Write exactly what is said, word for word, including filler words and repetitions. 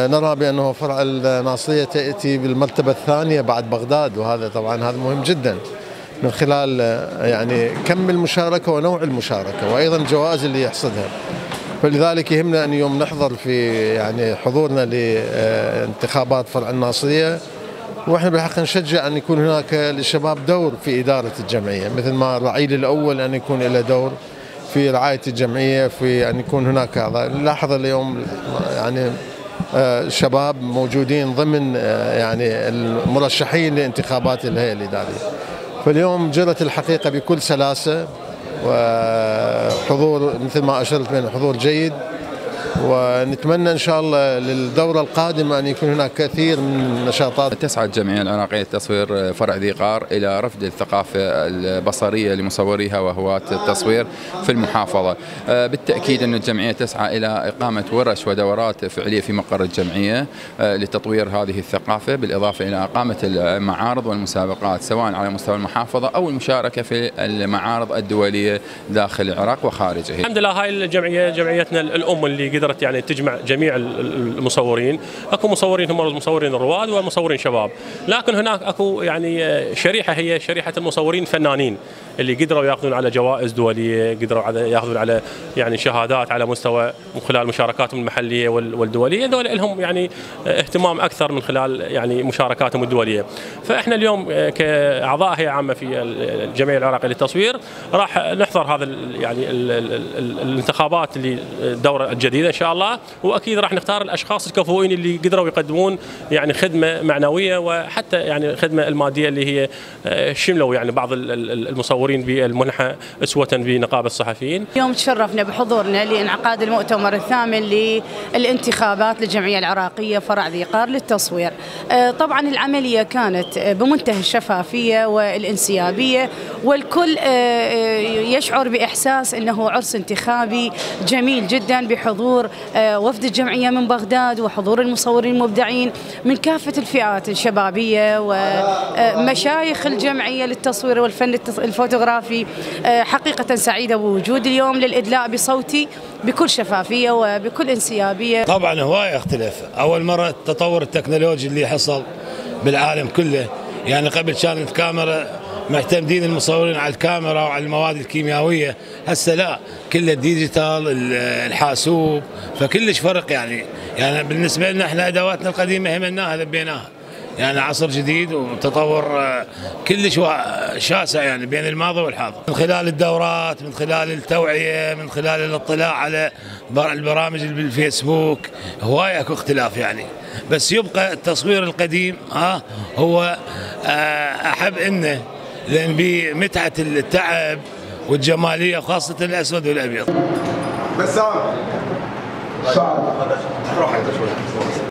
نرى بأنه فرع الناصرية تأتي بالمرتبة الثانية بعد بغداد، وهذا طبعا هذا مهم جدا من خلال يعني كم المشاركة ونوع المشاركة وأيضا الجوائز اللي يحصدها. فلذلك يهمنا أن يوم نحضر في يعني حضورنا لانتخابات فرع الناصرية، واحنا بالحق نشجع ان يكون هناك للشباب دور في اداره الجمعيه، مثل ما الرعيل الاول ان يكون له دور في رعايه الجمعيه، في ان يكون هناك هذا. نلاحظ اليوم يعني شباب موجودين ضمن يعني المرشحين لانتخابات الهيئه الاداريه. فاليوم جرت الحقيقه بكل سلاسه وحضور مثل ما اشرت من حضور جيد، ونتمنى إن شاء الله للدورة القادمة أن يكون هناك كثير من النشاطات. تسعى الجمعية العراقية لتصوير فرع ذي قار إلى رفد الثقافة البصرية لمصوريها وهواة التصوير في المحافظة. بالتأكيد أن الجمعية تسعى إلى إقامة ورش ودورات فعلية في مقر الجمعية لتطوير هذه الثقافة، بالإضافة إلى إقامة المعارض والمسابقات سواء على مستوى المحافظة أو المشاركة في المعارض الدولية داخل العراق وخارجه. الحمد لله هاي الجمعية جمعيتنا الأم اللي قدرت يعني تجمع جميع المصورين. اكو مصورين هم المصورين الرواد والمصورين شباب، لكن هناك اكو يعني شريحه هي شريحه المصورين الفنانين اللي قدروا ياخذون على جوائز دوليه، قدروا على ياخذون على يعني شهادات على مستوى من خلال مشاركاتهم المحليه والدوليه. ذول لهم يعني اهتمام اكثر من خلال يعني مشاركاتهم الدوليه. فاحنا اليوم كاعضاء هيئه عامه في الجمعيه العراقيه للتصوير راح نحضر هذا يعني الانتخابات اللي الدوره الجديده ان شاء الله، واكيد راح نختار الاشخاص الكفؤين اللي قدروا يقدمون يعني خدمه معنويه وحتى يعني الخدمه الماديه اللي هي شملوا يعني بعض المصورين بالمنحه اسوه بنقابه الصحفيين. اليوم تشرفنا بحضورنا لانعقاد المؤتمر الثامن للانتخابات للجمعيه العراقيه فرع ذي قار للتصوير. طبعا العمليه كانت بمنتهى الشفافيه والانسيابيه، والكل يشعر باحساس انه عرس انتخابي جميل جدا بحضور وفد الجمعية من بغداد وحضور المصورين المبدعين من كافة الفئات الشبابية ومشايخ الجمعية للتصوير والفن الفوتوغرافي. حقيقة سعيدة بوجود اليوم للإدلاء بصوتي بكل شفافية وبكل انسيابية. طبعا هواية اختلاف، أول مرة التطور التكنولوجي اللي حصل بالعالم كله، يعني قبل كانت الكاميرا معتمدين المصورين على الكاميرا وعلى المواد الكيميائيه، هسه لا، كله ديجيتال، الحاسوب، فكلش فرق يعني. يعني بالنسبه لنا احنا ادواتنا القديمه همناها لبيناها، يعني عصر جديد وتطور كلش شاسع يعني بين الماضي والحاضر، من خلال الدورات، من خلال التوعيه، من خلال الاطلاع على البرامج اللي بالفيسبوك. هوايه اكو اختلاف يعني، بس يبقى التصوير القديم ها هو احب انه، لان بمتعه التعب والجماليه خاصه الاسود والابيض. بسام